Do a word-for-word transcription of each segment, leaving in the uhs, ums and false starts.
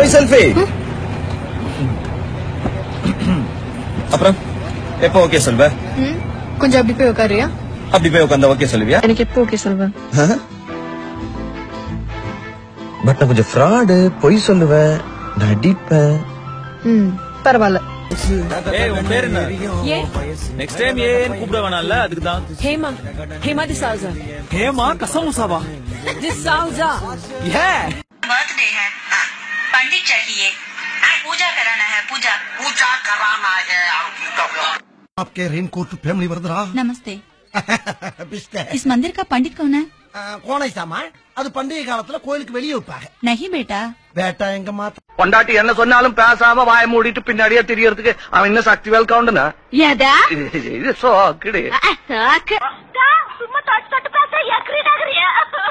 Hi selfie. அப்புறம் எப்போ okay சொல்வ? கொஞ்சம் அப்படி போய் உட்காரியா? அப்படி போய் உட்கார்ந்தா ஓகே சொல்லுவியா? எனக்கு எப்போ ஓகே சொல்வேன். பட் நான் கொஞ்சம் ஃப்ராடு, பொய் சொல்லுவேன், நடிப்பேன். ம் பரவாயில்ல. ஏய் உன் பேர் என்ன? ஏ நெக்ஸ்ட் டைம் ஏன்னு கூப்பிட வேணாம்ல, அதுக்கு தான். ஹேமா ஹேமா டிசாவுசா. ஹேமா கசமுசாவா? डिसाउजा ये बर्थडे है, पंडित चाहिए, पूजा कराना है, पूजा पूजा कराना है आपके रेनकोट फैमिली वर्दरा। नमस्ते। इस मंदिर का पंडित कौन है? கோணை சாமா அது பண்டிகை காலத்துல கோயிலுக்கு வெளியே வைப்பாங்க. नहीं बेटा। பேட்டா எங்க மாத்த பொண்டாட்டி என்ன சொன்னாலும் பேசாம வாய மூடிட்டு பின்னாடியே தெரியறதுக்கு அவன் இன்னும் சக்தி வேல் கவுண்டனா? ஏதா இது சோக்குடு. சும்மா தொட்டு தொட்டு பேச எக்ரி நகரியா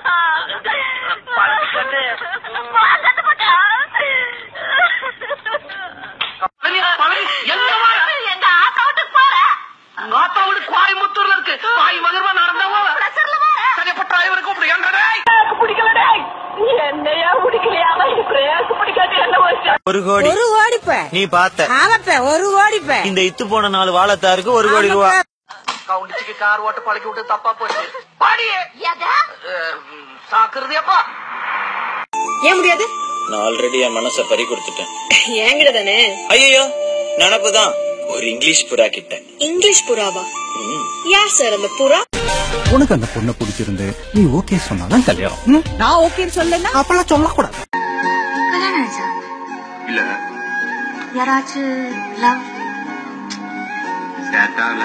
எங்க ஆத்தாவுக்கு போற ஆத்தாவுக்கு கோயம்புத்தூர்ல இருக்கு. வாய் மகர்வா நடந்தா சரிப்பட்ட டிரைவர் கூப்பிடு. பிடிக்கலடே என்னையா பிடிக்கலையா? பிடிக்காது என்ன ஒரு கோடி ஒரு கோடிப்ப நீ பார்த்த ஆமாப்ப ஒரு கோடிப்ப இந்த இத்து போன நாலு வாழத்தாருக்கு ஒரு கோடி ரூபா. கவுண்டிச்சுக்கு கார் ஓட்ட பழக்கி விட்டு தப்பா போச்சு. பாடியே சாக்குறதேப்பா. ஏன் முடியாது? நான் ஆல்ரெடி என் மனசை பறி கொடுத்துட்டேன். என்கிட்ட தானே. ஐயோ நினப்புதான் ஒரு இங்கிலீஷ் புறா கிட்ட. இங்கிலீஷ் புறாவா? யார் சார் அந்த புறா? உனக்கு அந்த பொண்ணை பிடிச்சிருந்து நீ ஓகே சொன்னாதான் கல்யாணம். நான் ஓகேன்னு சொல்லனா அப்பெல்லாம் சொல்லக்கூடாது. கல்யாணம் ஆயிடுச்சா? இல்ல யாராச்சும் லவ் சேட்டால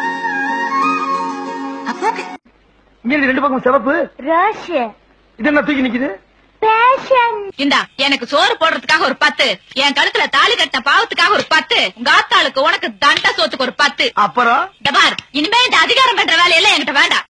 அப்போ இங்க ரெண்டு பக்கம் சிவப்பு ரஷ்யா இது என்ன தூக்கி நிக்குது? பேஷன். இந்தா எனக்கு சோறு போடுறதுக்காக ஒரு பத்து, என் கழுத்துல தாலி கட்டின பாவத்துக்காக ஒரு பத்து, உங்க ஆத்தாளுக்கு உனக்கு தண்டா சோத்துக்கு ஒரு பத்து. அப்புறம் இங்க பார், இனிமே இந்த அதிகாரம் பண்ற வேலையெல்லாம் என்கிட்ட வேண்டாம்.